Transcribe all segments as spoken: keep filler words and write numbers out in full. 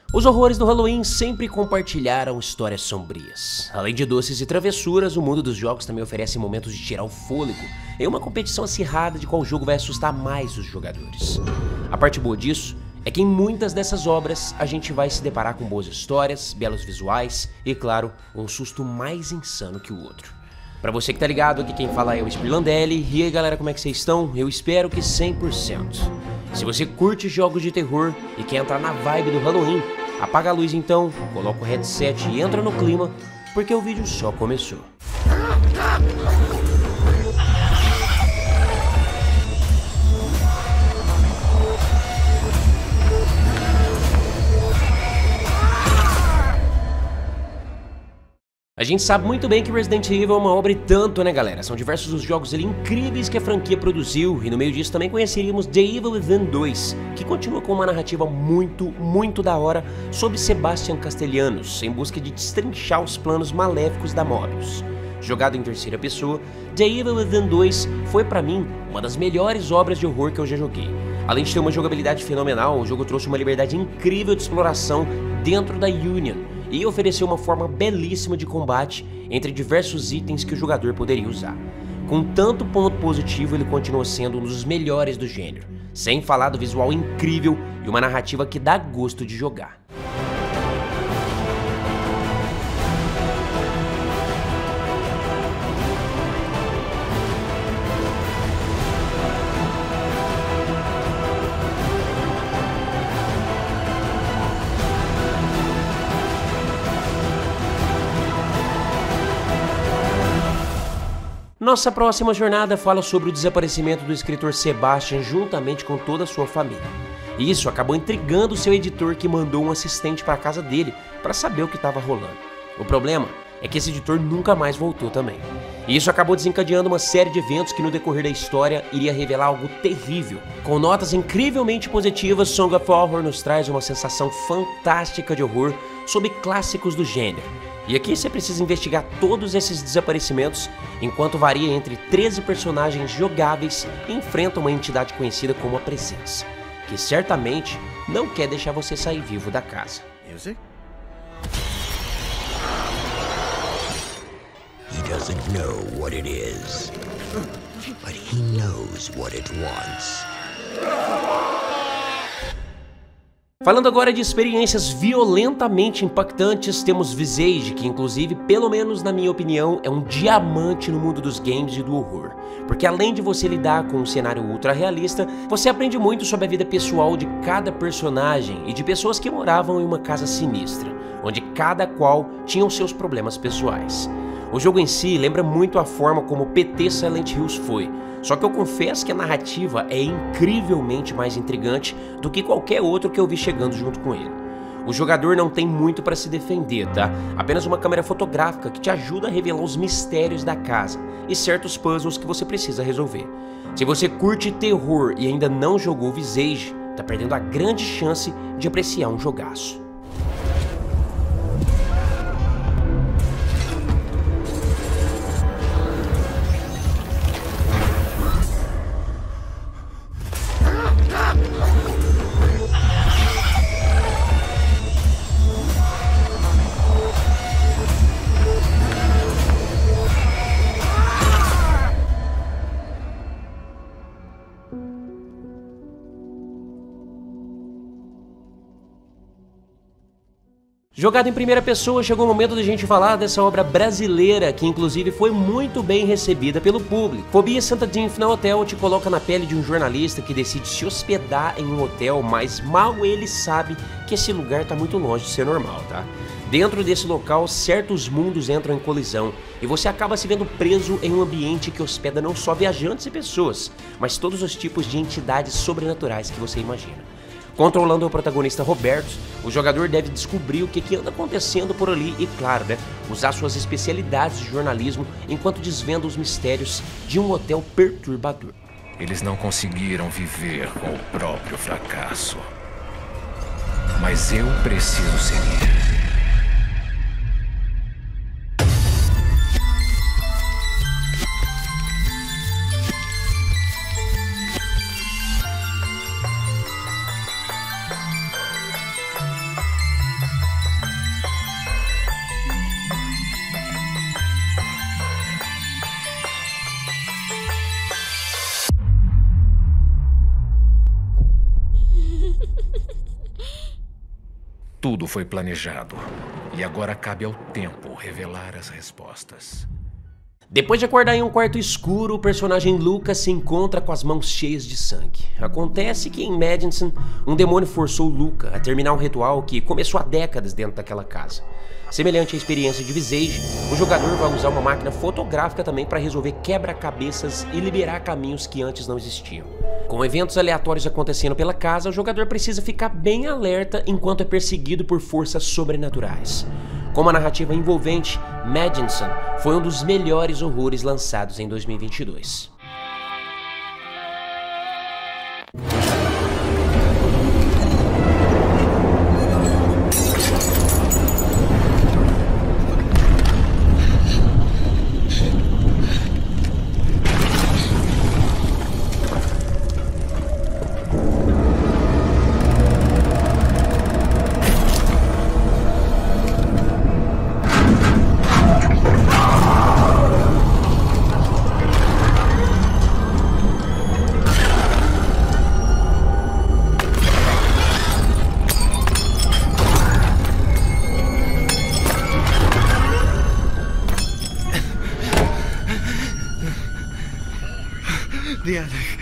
Os horrores do Halloween sempre compartilharam histórias sombrias. Além de doces e travessuras, o mundo dos jogos também oferece momentos de tirar o fôlego em uma competição acirrada de qual jogo vai assustar mais os jogadores. A parte boa disso é que em muitas dessas obras a gente vai se deparar com boas histórias, belos visuais e, claro, um susto mais insano que o outro. Pra você que tá ligado, aqui quem fala é o Spirlandelli. E aí galera, como é que vocês estão? Eu espero que cem por cento. Se você curte jogos de terror e quer entrar na vibe do Halloween, apaga a luz então, coloca o headset e entra no clima, porque o vídeo só começou. A gente sabe muito bem que Resident Evil é uma obra e tanto, né galera? São diversos os jogos ali incríveis que a franquia produziu, e no meio disso também conheceríamos The Evil Within dois, que continua com uma narrativa muito, muito da hora sobre Sebastian Castellanos, em busca de destrinchar os planos maléficos da Mobius. Jogado em terceira pessoa, The Evil Within dois foi pra mim uma das melhores obras de horror que eu já joguei. Além de ter uma jogabilidade fenomenal, o jogo trouxe uma liberdade incrível de exploração dentro da Union, e ofereceu uma forma belíssima de combate entre diversos itens que o jogador poderia usar. Com tanto ponto positivo, ele continua sendo um dos melhores do gênero, sem falar do visual incrível e uma narrativa que dá gosto de jogar. Nossa próxima jornada fala sobre o desaparecimento do escritor Sebastian juntamente com toda a sua família. Isso acabou intrigando seu editor, que mandou um assistente para a casa dele para saber o que estava rolando. O problema é que esse editor nunca mais voltou também. E isso acabou desencadeando uma série de eventos que no decorrer da história iria revelar algo terrível. Com notas incrivelmente positivas, Song of Horror nos traz uma sensação fantástica de horror sobre clássicos do gênero. E aqui você precisa investigar todos esses desaparecimentos, enquanto varia entre treze personagens jogáveis e enfrenta uma entidade conhecida como a Presença, que certamente não quer deixar você sair vivo da casa. Music? He doesn't know what it is, but he knows what it wants. Falando agora de experiências violentamente impactantes, temos Visage, que inclusive, pelo menos na minha opinião, é um diamante no mundo dos games e do horror. Porque além de você lidar com um cenário ultra realista, você aprende muito sobre a vida pessoal de cada personagem e de pessoas que moravam em uma casa sinistra, onde cada qual tinha os seus problemas pessoais. O jogo em si lembra muito a forma como o P T Silent Hills foi, só que eu confesso que a narrativa é incrivelmente mais intrigante do que qualquer outro que eu vi chegando junto com ele. O jogador não tem muito para se defender, tá? Apenas uma câmera fotográfica que te ajuda a revelar os mistérios da casa e certos puzzles que você precisa resolver. Se você curte terror e ainda não jogou Visage, tá perdendo a grande chance de apreciar um jogaço. Jogado em primeira pessoa, chegou o momento de a gente falar dessa obra brasileira, que inclusive foi muito bem recebida pelo público. Phobia Santa Dinfna Hotel te coloca na pele de um jornalista que decide se hospedar em um hotel, mas mal ele sabe que esse lugar tá muito longe de ser normal, tá? Dentro desse local, certos mundos entram em colisão e você acaba se vendo preso em um ambiente que hospeda não só viajantes e pessoas, mas todos os tipos de entidades sobrenaturais que você imagina. Controlando o protagonista Roberto, o jogador deve descobrir o que, que anda acontecendo por ali e, claro, né, usar suas especialidades de jornalismo enquanto desvenda os mistérios de um hotel perturbador. Eles não conseguiram viver com o próprio fracasso. Mas eu preciso seguir. Tudo foi planejado. E agora cabe ao tempo revelar as respostas. Depois de acordar em um quarto escuro, o personagem Lucas se encontra com as mãos cheias de sangue. Acontece que em Madison, um demônio forçou Luca a terminar um ritual que começou há décadas dentro daquela casa. Semelhante à experiência de Visage, o jogador vai usar uma máquina fotográfica também para resolver quebra-cabeças e liberar caminhos que antes não existiam. Com eventos aleatórios acontecendo pela casa, o jogador precisa ficar bem alerta enquanto é perseguido por forças sobrenaturais. Com uma narrativa envolvente, Madison foi um dos melhores horrores lançados em dois mil e vinte e dois. The attic.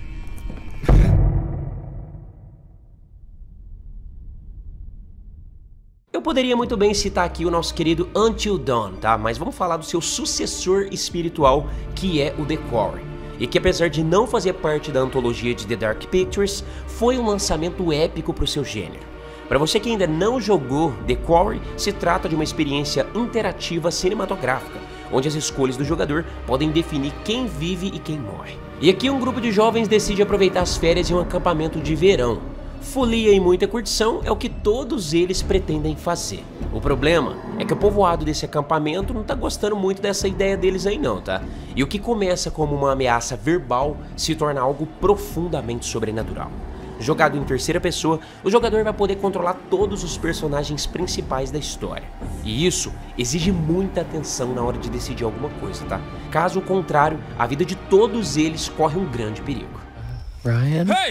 Eu poderia muito bem citar aqui o nosso querido Until Dawn, tá? Mas vamos falar do seu sucessor espiritual, que é o The Quarry. E que apesar de não fazer parte da antologia de The Dark Pictures, foi um lançamento épico para o seu gênero. Para você que ainda não jogou, The Quarry se trata de uma experiência interativa cinematográfica, onde as escolhas do jogador podem definir quem vive e quem morre. E aqui um grupo de jovens decide aproveitar as férias em um acampamento de verão. Folia e muita curtição é o que todos eles pretendem fazer. O problema é que o povoado desse acampamento não tá gostando muito dessa ideia deles aí não, tá? E o que começa como uma ameaça verbal se torna algo profundamente sobrenatural. Jogado em terceira pessoa, o jogador vai poder controlar todos os personagens principais da história. E isso exige muita atenção na hora de decidir alguma coisa, tá? Caso contrário, a vida de todos eles corre um grande perigo. Ryan? Hey!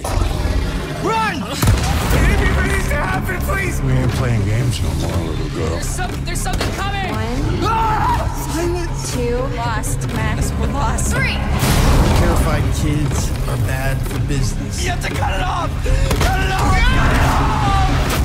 Run! Anything needs to happen, please! We ain't playing games no more, little girl. There's, some, there's something coming! One, Ah! two, Lost, Max, we're lost. three. Terrified kids are bad for business. You have to cut it off! Cut it off! Cut it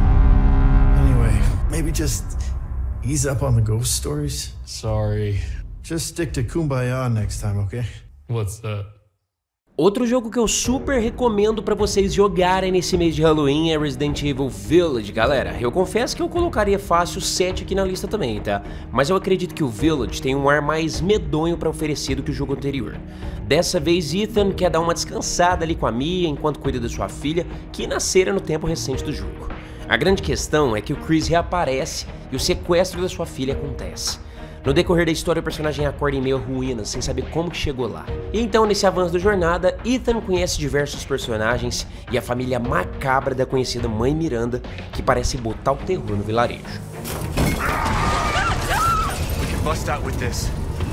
off! Anyway, maybe just ease up on the ghost stories. Sorry. Just stick to Kumbaya next time, okay? What's that? Outro jogo que eu super recomendo pra vocês jogarem nesse mês de Halloween é Resident Evil Village, galera. Eu confesso que eu colocaria fácil sete aqui na lista também, tá? Mas eu acredito que o Village tem um ar mais medonho pra oferecer do que o jogo anterior. Dessa vez, Ethan quer dar uma descansada ali com a Mia enquanto cuida da sua filha, que nascera no tempo recente do jogo. A grande questão é que o Chris reaparece e o sequestro da sua filha acontece. No decorrer da história, o personagem acorda em meio a ruínas, sem saber como que chegou lá. E então, nesse avanço da jornada, Ethan conhece diversos personagens e a família macabra da conhecida Mãe Miranda, que parece botar o terror no vilarejo. We can bust out with this.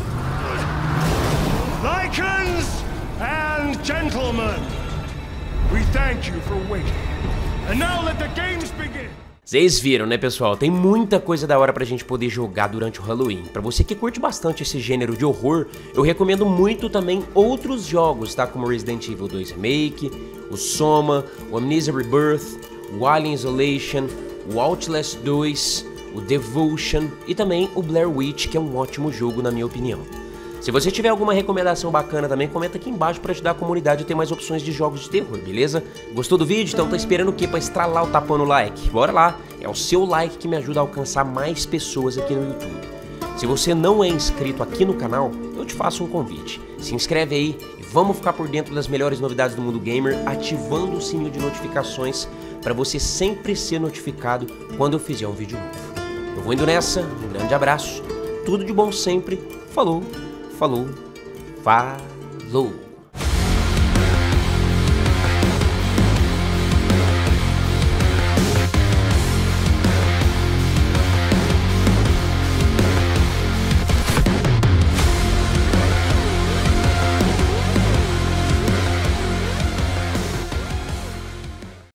Lycans and gentlemen, we thank you for waiting. And now let the games begin. Vocês viram, né, pessoal? Tem muita coisa da hora pra gente poder jogar durante o Halloween. Pra você que curte bastante esse gênero de horror, eu recomendo muito também outros jogos, tá? Como Resident Evil dois Remake, o Soma, o Amnesia Rebirth, o Alien Isolation, o Outlast dois, o Devotion e também o Blair Witch, que é um ótimo jogo na minha opinião. Se você tiver alguma recomendação bacana também, comenta aqui embaixo pra ajudar a comunidade a ter mais opções de jogos de terror, beleza? Gostou do vídeo? Então tá esperando o quê? Pra estralar o tapão no like? Bora lá! É o seu like que me ajuda a alcançar mais pessoas aqui no YouTube. Se você não é inscrito aqui no canal, eu te faço um convite. Se inscreve aí e vamos ficar por dentro das melhores novidades do mundo gamer, ativando o sininho de notificações para você sempre ser notificado quando eu fizer um vídeo novo. Eu vou indo nessa, um grande abraço, tudo de bom sempre, falou! Falou, falou.